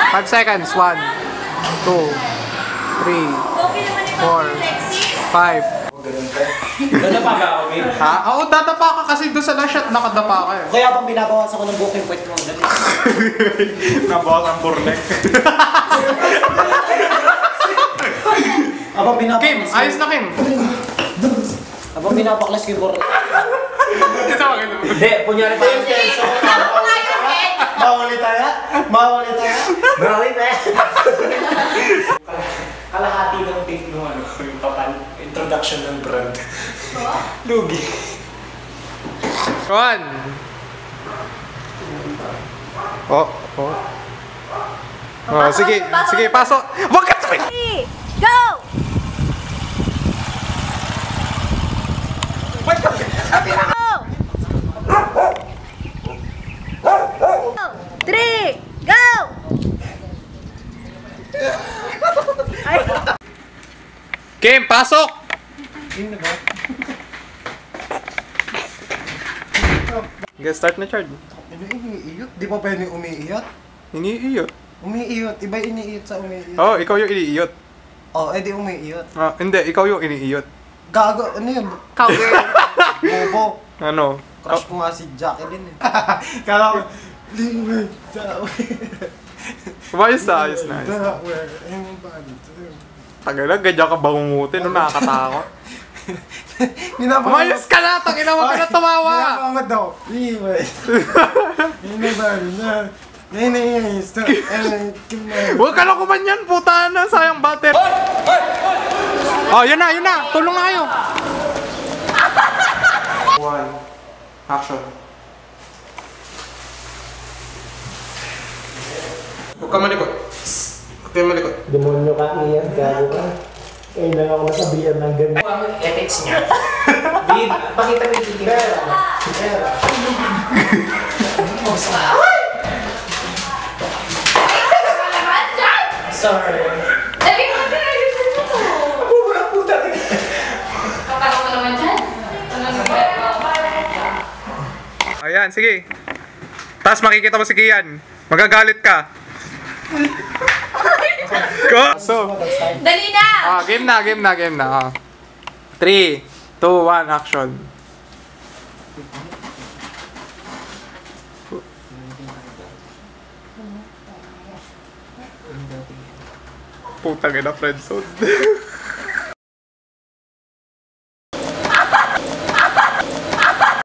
5 seconds. 1, 2, 3, 4, 5. Dadapa ka, okay? Ha? Oo, dadapa ka kasi doon sa last shot nakadapa ka eh. Kaya pang binabawas ako ng booking point mo. Nabawas ang burnek. Abang binabaklas Kim, ayos na Kim. Abang binabaklas ko yung burnek. Isa mo Kim. Hindi, kunyari pa yung tenso. Mawali tayo? Mawali tayo? Mawali tayo? Kalahati ng tape mo, ano, yung papan. Introduction ng brand. Lugi. 1. Oh. Oh, sige, pasok. Wag ka tuloy. Go! Wait ka. Go! 3, go! Kim, pasok. Get start na charge. Iniiyot? Di ba pwede umiiyot? Iniiyot. Umiiyot. Iba iniiyot sa umiiyot. Oh, ikaw yung iniiyot. Oh, edi umiiyot. Ah, hindi, ikaw yung iniiyot. Gago, ano yun? Cover. Bobo. Ano? Crush ko nga si Jacquilyn eh. Kala ko, Lingway, Ayos na. Tagal na, ganyan ka bangungutin, no, nakakatakot. Umayos ka na, tangina mo ka na tumawa! Pinapangod daw. Lingway. Huwag ka lang kumanyan, puta na, sayang batter. Oh, yun na, tulong na kayo. 1, action. Huwag ka malikot. Huwag ka malikot. Demonyo ka, Kian, gago ka. Kailangan ako nasabihan ng ganyan. Ang ethics niya. Bid, pakita mo yung titigil. Pera. Sorry. Dali mo na rin Puta. Kapag mo naman dyan. Ayan, sige. Tapos makikita mo si Kian. Magagalit ka. Go! So, Dali na! game na. 3, 2, 1, action. Putang ina, friendzone.